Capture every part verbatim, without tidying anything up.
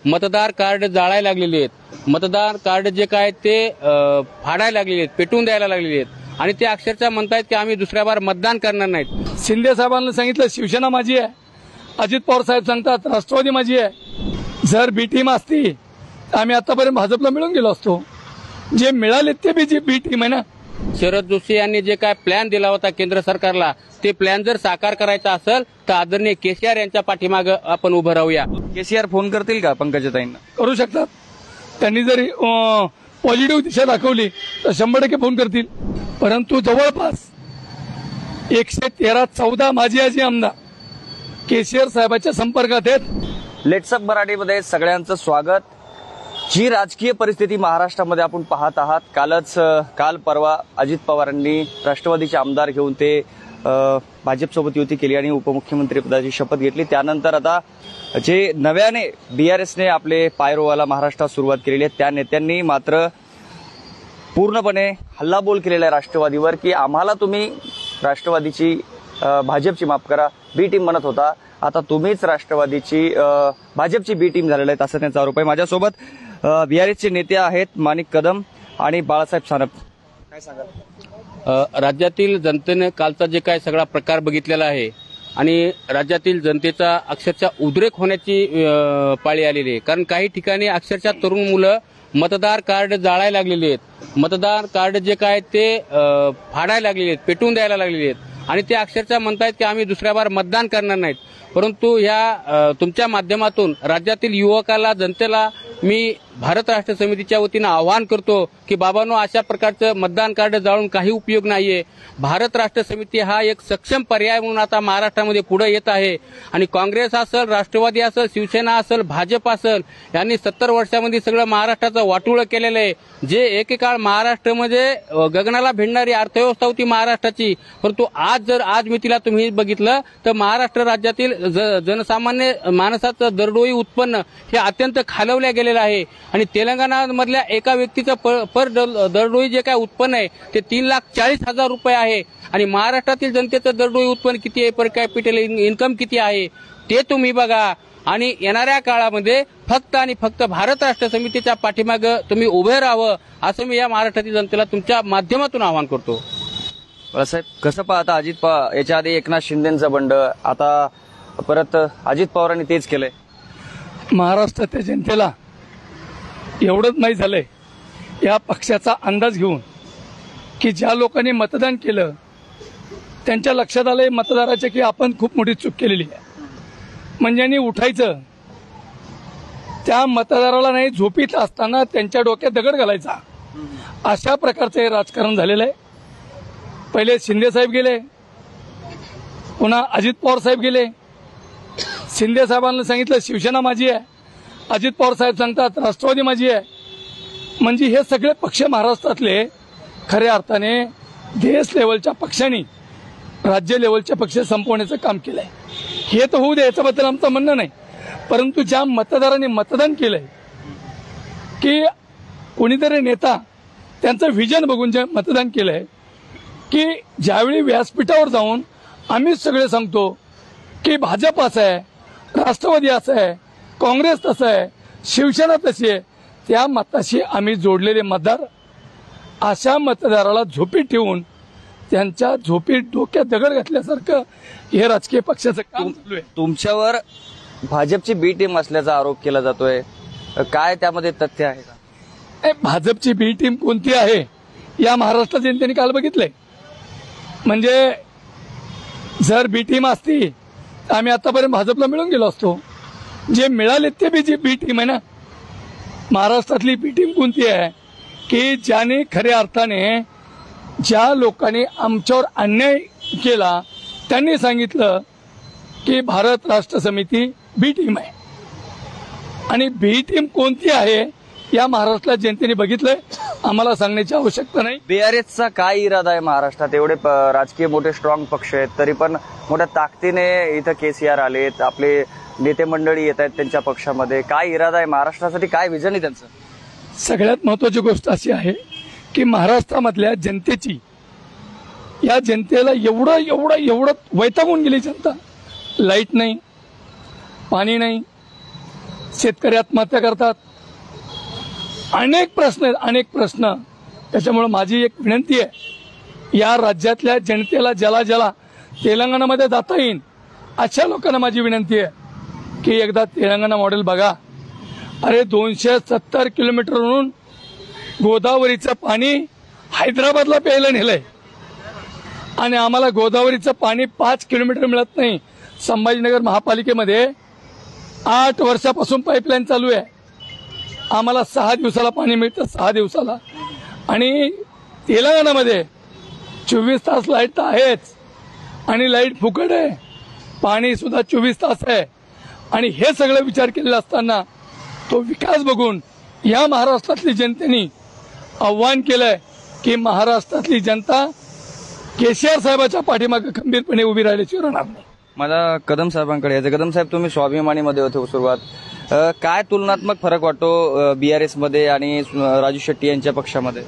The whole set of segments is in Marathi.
मतदार कार्ड जाळायला लागलेले आहेत, मतदार कार्ड जे काय ते फाडायला लागलेले आहेत, पेटून द्यायला लागलेले आहेत आणि ते अक्षरशः म्हणतायत की आम्ही दुसऱ्या बार मतदान करणार नाहीत। शिंदे साहेबांना सांगितलं शिवसेना माझी आहे, अजित पवार साहेब सांगतात राष्ट्रवादी माझी आहे। जर बी टीम असती आम्ही आतापर्यंत भाजपला मिळून गेलो असतो। जे मिळाले ते बी जी बी टीम आहे ना। शरद जोशी यांनी जे काय प्लॅन दिला होता केंद्र सरकारला, ते प्लॅन जर साकार करायचा असेल तर आदरणीय केसीआर यांच्या पाठीमागे आपण उभं राहूया। केसीआर फोन करतील का पंकजाताईंना? करू शकतात। त्यांनी जरी पॉझिटिव्ह दिशा दाखवली तर शंभर टक्के फोन करतील। परंतु जवळपास एकशे तेरा चौदा माजी आजी आमदार केसीआर साहेबांच्या संपर्कात आहेत। लेट्सअप मराठीमध्ये सगळ्यांचं स्वागत। जी राजकीय परिस्थिती महाराष्ट्रामध्ये आपण पाहत आहात, कालच काल परवा अजित पवारांनी राष्ट्रवादीचे आमदार घेऊन ते भाजपसोबत युती केली आणि उपमुख्यमंत्री पदाची शपथ घेतली। त्यानंतर आता जे नव्याने बीआरएसने आपले पाय रोवायला महाराष्ट्रात सुरुवात केलेली आहे, त्या नेत्यांनी मात्र पूर्णपणे हल्लाबोल केलेला आहे राष्ट्रवादीवर की आम्हाला तुम्ही राष्ट्रवादीची भाजपची माफ करा बी टीम म्हणत होता, आता तुम्हीच राष्ट्रवादीची भाजपची बी टीम झालेला आहे, असा त्यांचा आरोप आहे। माझ्यासोबत बीआरएसचे नेते आहेत माणिक कदम आणि बाळासाहेब सानप। काय सांगाल? राज्यातील जनतेने कालचा जे काय सगळा प्रकार बघितलेला आहे आणि राज्यातील जनतेचा अक्षरशः उद्रेक होण्याची पाळी आलेली आहे। कारण काही ठिकाणी अक्षरशः तरुण मुलं मतदार कार्ड जाळायला लागलेले आहेत, मतदार कार्ड जे काय ते फाडायला लागलेले आहेत, पेटून द्यायला लागलेले आहेत आणि ते अक्षरशः म्हणतायत की आम्ही दुसऱ्या बार मतदान करणार नाहीत। परंतु ह्या तुमच्या माध्यमातून राज्यातील युवकाला, जनतेला मी भारत राष्ट्र समितीच्या वतीनं आवाहन करतो की बाबांनो, अशा प्रकारचं मतदान कार्ड जाळून काही उपयोग नाहीये। भारत राष्ट्र समिती हा एक सक्षम पर्याय म्हणून आता महाराष्ट्रामध्ये पुढे येत आहे आणि काँग्रेस असेल, राष्ट्रवादी असेल, शिवसेना असेल, भाजप असेल, यांनी सत्तर वर्षामध्ये सगळं महाराष्ट्राचं वाटोळं केलेलं आहे। जे एकेकाळ महाराष्ट्रामध्ये गगनाला भिडणारी अर्थव्यवस्था होती महाराष्ट्राची, परंतु आज जर आज मी तिला तुम्ही बघितलं तर महाराष्ट्र राज्यातील जनसामान्य माणसाचं दरडोई उत्पन्न हे अत्यंत खालवल्या गेलेलं आहे आणि तेलंगणामधल्या एका व्यक्तीचं पर दरडोई जे काय उत्पन्न आहे ते तीन लाख चाळीस हजार रुपये आहे आणि महाराष्ट्रातील जनतेचं दरडोई उत्पन्न किती आहे, पर कॅपिटल इन्कम किती आहे ते तुम्ही बघा आणि येणाऱ्या काळामध्ये फक्त आणि फक्त भारत राष्ट्र समितीच्या पाठीमागे तुम्ही उभे राहावं असं मी या महाराष्ट्रातील जनतेला तुमच्या माध्यमातून आवाहन करतो। साहेब, कसं पाहता अजित पवार याच्या आधी एकनाथ शिंदेचं बंड, आता परत अजित पवारांनी तेच केलंय? महाराष्ट्राच्या जनतेला एवढंच माहीत झालंय या पक्षाचा अंदाज घेऊन की ज्या लोकांनी मतदान केलं त्यांच्या लक्षात आलंय मतदाराच्या की आपण खूप मोठी चूक केलेली आहे। म्हणजे उठायचं, त्या मतदाराला नाही झोपीत असताना त्यांच्या डोक्यात दगड घालायचा, अशा प्रकारचं हे राजकारण झालेलं आहे। पहिले शिंदे साहेब गेले, पुन्हा अजित पवार साहेब गेले। शिंदे साहेबांना सांगितलं शिवसेना माझी आहे, अजित पवार साहेब सांगतात राष्ट्रवादी माझी आहे। म्हणजे हे सगळे पक्ष महाराष्ट्रातले खऱ्या अर्थाने देश लेवलच्या पक्षांनी राज्य लेवलचे पक्ष संपवण्याचं काम केलंय। हे तर होऊ दे, याच्याबद्दल आमचं म्हणणं नाही, परंतु ज्या मतदारांनी मतदान केलंय की कोणीतरी नेता त्यांचं व्हिजन बघून जे मतदान केलंय की ज्यावेळी व्यासपीठावर जाऊन आम्हीच सगळे सांगतो की भाजप असं आहे, राष्ट्रवादी असं आहे, काँग्रेस तसं आहे, शिवसेना तशी आहे, त्या मताशी आम्ही जोडलेले मतदार अशा मतदाराला झोपीत ठेवून त्यांच्या झोपीत डोक्यात दगड घातल्यासारखं हे राजकीय पक्षाचं काम चालू आहे। तुमच्यावर भाजपची बी टीम असल्याचा आरोप केला जातोय, काय त्यामध्ये तथ्य आहे का? भाजपची बी टीम कोणती आहे या महाराष्ट्र जनतेने काल बघितलंय। म्हणजे जर बी टीम असती आम्ही आतापर्यंत भाजपला मिळून गेलो असतो। जे मिळाले ते बी जी बी टीम आहे ना। महाराष्ट्रातली बी टीम कोणती आहे की ज्याने खऱ्या अर्थाने ज्या लोकांनी आमच्यावर अन्याय केला त्यांनी सांगितलं की भारत राष्ट्र समिती बी टीम आहे आणि बी टीम कोणती आहे या महाराष्ट्रात जनतेने बघितलंय, आम्हाला सांगण्याची आवश्यकता नाही। बीआरएसचा काय इरादा आहे महाराष्ट्रात? एवढे राजकीय मोठे स्ट्रॉंग पक्ष आहेत तरी पण मोठ्या ताकदीने इथं केसीआर आलेत, आपले नेते मंडळी येत आहेत त्यांच्या पक्षामध्ये, काय इरादा आहे महाराष्ट्रासाठी, काय विजन आहे त्यांचं? सगळ्यात महत्वाची गोष्ट अशी आहे की महाराष्ट्रामधल्या जनतेची, या जनतेला एवढं एवढं एवढं वैतागून गेली जनता। लाईट नाही, पाणी नाही, शेतकरी आत्महत्या करतात, अनेक प्रश्न आहेत, अनेक प्रश्न. त्याच्यामुळे माझी एक विनंती आहे, या राज्यातल्या जनतेला ज्याला ज्याला तेलंगणामध्ये जाता येईल अशा लोकांना माझी विनंती आहे की एकदा तेलंगणा मॉडेल बघा. अरे दोनशे सत्तर किलोमीटरवरून गोदावरीचं पाणी हैदराबादला प्यायला नेलंय आणि आम्हाला गोदावरीचं पाणी पाच किलोमीटर मिळत नाही. संभाजीनगर महापालिकेमध्ये आठ वर्षापासून पाईपलाईन चालू आहे, आम्हाला सहा दिवसाला पाणी मिळतं, सहा दिवसाला. आणि तेलंगणामध्ये चोवीस तास लाईट तर आहेच आणि लाईट फुकट आहे, पाणी सुद्धा चोवीस तास आहे. आणि हे सगळं विचार केलेला असताना तो विकास बघून या महाराष्ट्रातली जनतेने आव्हान केलंय की महाराष्ट्रातली जनता केसीआर साहेबाच्या पाठीमागे खंबीरपणे उभी राहिल्याची राहणार नाही. मला कदम साहेबांकडे यायचं. कदम साहेब, तुम्ही स्वाभिमानीमध्ये होते सुरुवात, अ, काय तुलनात्मक फरक वाटतो बीआरएस मध्ये आणि राजू शेट्टी यांच्या पक्षामध्ये?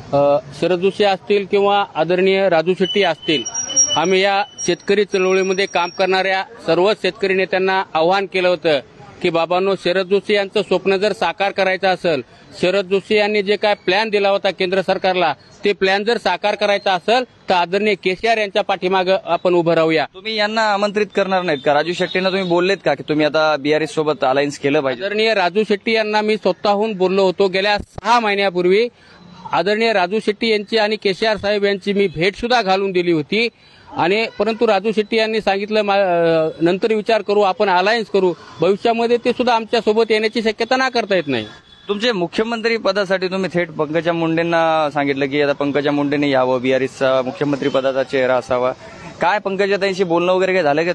शरद जोशी असतील किंवा आदरणीय राजू शेट्टी असतील, आम्ही या शेतकरी चळवळीमध्ये काम करणाऱ्या सर्व शेतकरी नेत्यांना आवाहन केलं होतं की बाबांनो, शरद जोशी यांचं स्वप्न जर साकार करायचं असेल, शरद जोशी यांनी जे काय प्लॅन दिला होता केंद्र सरकारला, ते प्लॅन जर साकार करायचा असेल तर आदरणीय केसीआर यांच्या पाठीमागे आपण उभं राहूया. तुम्ही यांना आमंत्रित करणार नाहीत का? राजू शेट्टींना तुम्ही बोललेत का की तुम्ही आता बीआरएस सोबत अलायन्स केलं पाहिजे? आदरणीय राजू शेट्टी यांना मी स्वतःहून बोललो होतो गेल्या सहा महिन्यापूर्वी. आदरणीय राजू शेट्टी यांची आणि केसीआर साहेब यांची मी भेट सुद्धा घालून दिली होती. आणि परंतु राजू शेट्टी यांनी सांगितलं नंतर विचार करू, आपण अलायन्स करू. भविष्यामध्ये ते सुद्धा आमच्या सोबत येण्याची शक्यता ना करता येत नाही. तुमचे मुख्यमंत्री पदासाठी तुम्ही थेट पंकजा मुंडेंना सांगितलं की आता पंकजा मुंडेंनी यावं, बीआरएसचा मुख्यमंत्री पदाचा चेहरा असावा. काय पंकजाताईंशी बोलणं वगैरे काय झालं का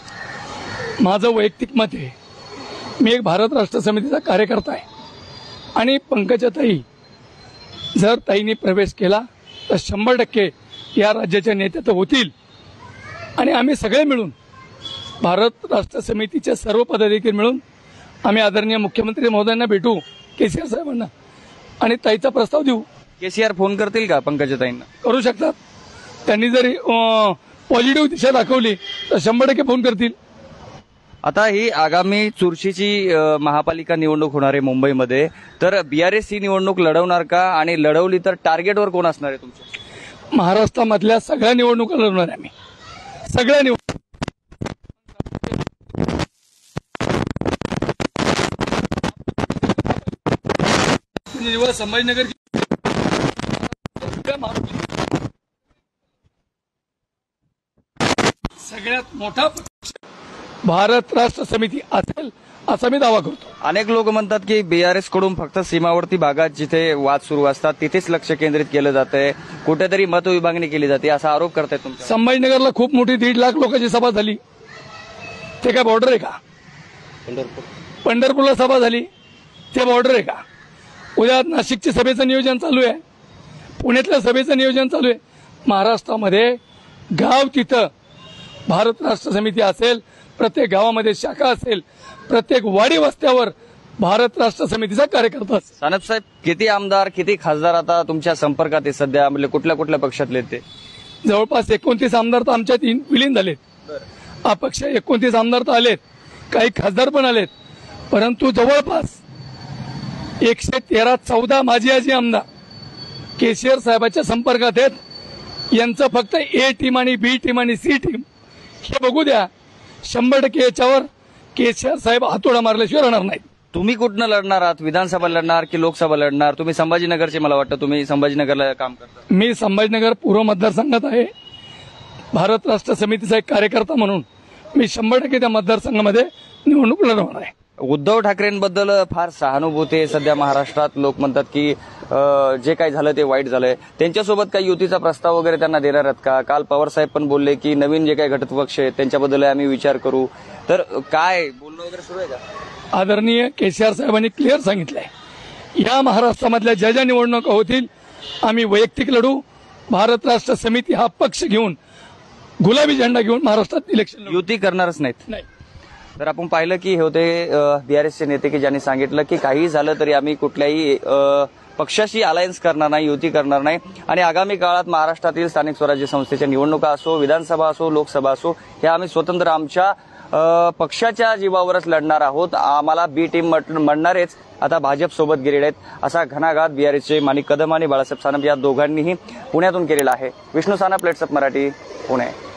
तुमचं? माझं वैयक्तिक मत आहे, मी एक भारत राष्ट्र समितीचा कार्यकर्ता आहे आणि पंकजाताई जर ताईंनी प्रवेश केला तर शंभर टक्के या राज्याच्या नेत्या तर होतील. आणि आम्ही सगळे मिळून भारत राष्ट्र समितीचे सर्व पदाधिकारी मिळून आम्ही आदरणीय मुख्यमंत्री महोदयांना भेटू, केसीआर साहेबांना, आणि ताईचा प्रस्ताव देऊ. केसीआर फोन करतील का पंकजाताईंना? करू शकतात. त्यांनी जरी पॉझिटिव्ह दिशा दाखवली तर शंभर टक्के फोन करतील. आता ही आगामी चुरशीची महापालिका निवडणूक होणार आहे मुंबईमध्ये, तर बीआरएस ही निवडणूक लढवणार का? आणि लढवली तर टार्गेटवर कोण असणार आहे तुमच्या? महाराष्ट्रामधल्या सगळ्या निवडणुका लढवणार आहे आम्ही, सगळ्या निवडणूक. जेव्हा संभाजीनगर सगळ्यात मोठा पक्ष भारत राष्ट्र समिती असेल असा मी दावा करतो. अनेक लोक म्हणतात की बीआरएस कडून फक्त सीमावर्ती भागात जिथे वाद सुरू असतात तिथेच लक्ष केंद्रित केलं जातंय, कुठेतरी मतविभागणी केली जाते असा आरोप करतायत तुमचा. संभाजीनगरला खूप मोठी दीड लाख लोकांची सभा झाली, ते काय बॉर्डर आहे का? पंढरपूर पंढरपूरला सभा झाली, ते बॉर्डर आहे का? उद्या नाशिकच्या सभेचं नियोजन चालू आहे, पुण्यातल्या सभेचं नियोजन चालू आहे. महाराष्ट्रामध्ये गाव तिथं भारत राष्ट्र समिती असेल, प्रत्येक गावामध्ये शाखा असेल, प्रत्येक वाडी वस्त्यावर भारत राष्ट्र समितीचा कार्यकर्ता असेल. सानप साहेब, किती आमदार किती खासदार आता तुमच्या संपर्कात आहे सध्या? म्हणजे कुठल्या कुठल्या पक्षातले ते? जवळपास एकोणतीस आमदार तर आमच्यात विलीन झालेत. अपक्ष एकोणतीस आमदार तर आलेत, काही खासदार पण आलेत, परंतु जवळपास एकशे तेरा चौदा माजी आजी आमदार केसीआर साहेबांच्या संपर्कात आहेत. यांचं फक्त ए टीम आणि बी टीम आणि सी टीम हे बघू द्या. शंभर टक्के याच्यावर केसीआर साहेब हातोडा मारल्याशिवाय राहणार नाही. तुम्ही कुठनं लढणार आहात? विधानसभा लढणार की लोकसभा लढणार? तुम्ही संभाजीनगरचे, मला वाटतं तुम्ही संभाजीनगरला काम करता. मी संभाजीनगर पूर्व मतदारसंघात आहे. भारत राष्ट्र समितीचा एक कार्यकर्ता म्हणून मी शंभर टक्के त्या मतदारसंघामध्ये निवडणूक लढवणार आहे. उद्धव ठाकरेंबद्दल फार सहानुभूती आहे सध्या महाराष्ट्रात. लोक म्हणतात की जे काही झालं ते वाईट झालंय, त्यांच्यासोबत काही युतीचा प्रस्ताव वगैरे त्यांना देणार आहेत का? काल पवार साहेब पण बोलले की नवीन जे काही घटक पक्ष आहेत त्यांच्याबद्दल आम्ही विचार करू. तर काय बोलणं वगैरे सुरू आहे का? आदरणीय केसीआर साहेबांनी क्लिअर सांगितलंय, या महाराष्ट्रामधल्या ज्या ज्या निवडणुका होतील आम्ही वैयक्तिक लढू. भारत राष्ट्र समिती हा पक्ष घेऊन, गुलाबी झेंडा घेऊन महाराष्ट्रात इलेक्शन लढू. युती करणारच नाहीत. नाही. तर आपण पाहिलं की हे होते बीआरएसचे नेते की ज्यांनी सांगितलं की काही झालं तरी आम्ही कुठल्याही पक्षाशी अलायन्स करणार नाही, युती करणार नाही. आणि आगामी काळात महाराष्ट्रातील स्थानिक स्वराज्य संस्थेच्या निवडणुका असो, विधानसभा असो, लोकसभा असो, हे आम्ही स्वतंत्र आमच्या अ, पक्षाच्या जीवावरच लढणार आहोत, आम्हाला बी टीम म्हणणारेच आता भाजप सोबत गेलेले आहेत, असा घणाघात बीआरएसचे माणिक कदम आणि बाळासाहेब सानप या दोघांनीही पुण्यातून केलेला आहे. विष्णू सानप, प्लेट्सअप मराठी, पुणे.